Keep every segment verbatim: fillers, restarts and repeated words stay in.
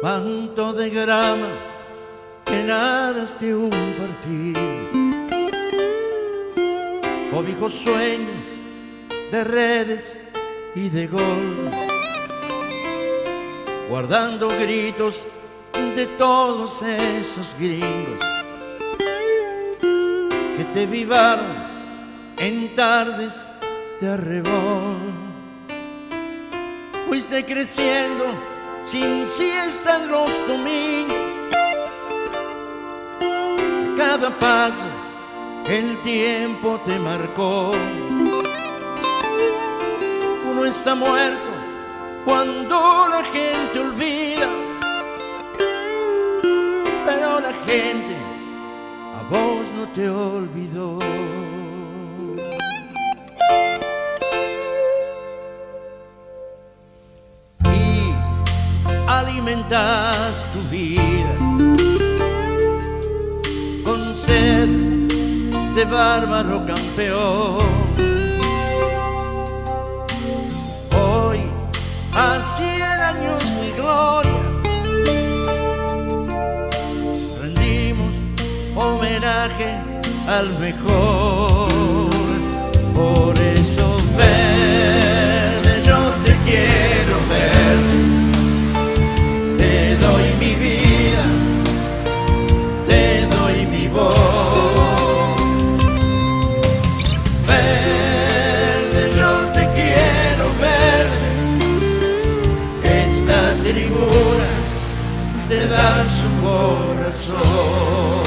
manto de grama en aras de un partido, cobijo sueños de redes y de gol, guardando gritos de todos esos gringos que te vivaron en tardes de arrebol. Fuiste creciendo sin siesta en los domingos, a cada paso el tiempo te marcó. Uno está muerto cuando la gente olvida, pero la gente a vos no te olvidó. Y alimentas tu vida con sed de bárbaro campeón. Hoy, a cien años de gloria, rendimos homenaje al mejor. Por eso, verde, yo te quiero ver, te doy mi vida, te doy mi voz. Verde, yo te quiero ver, esta tribuna te da su corazón.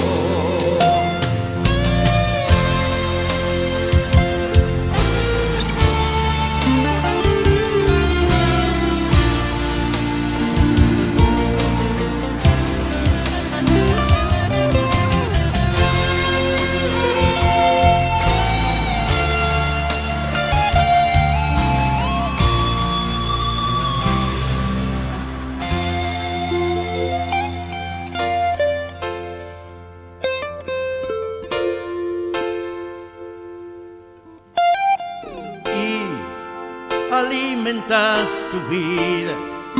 Alimentas tu vida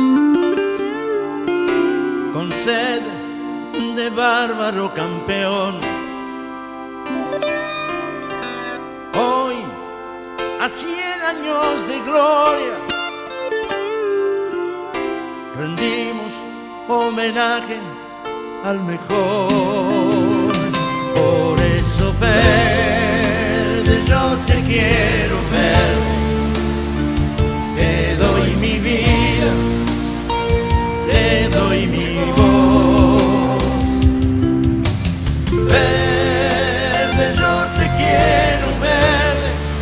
con sed de bárbaro campeón. Hoy, a cien años de gloria, rendimos homenaje al mejor. Por eso, verde, yo te quiero ver, te doy mi vida, te doy mi voz. Verde, yo te quiero ver,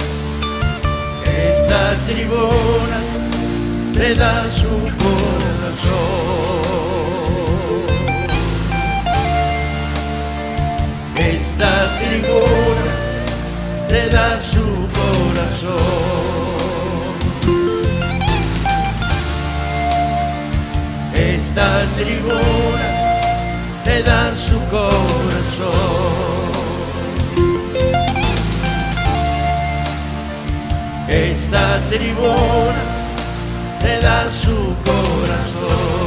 esta tribuna te da su corazón. Esta tribuna te da su corazón. Esta tribuna te da su corazón. Esta tribuna te da su corazón.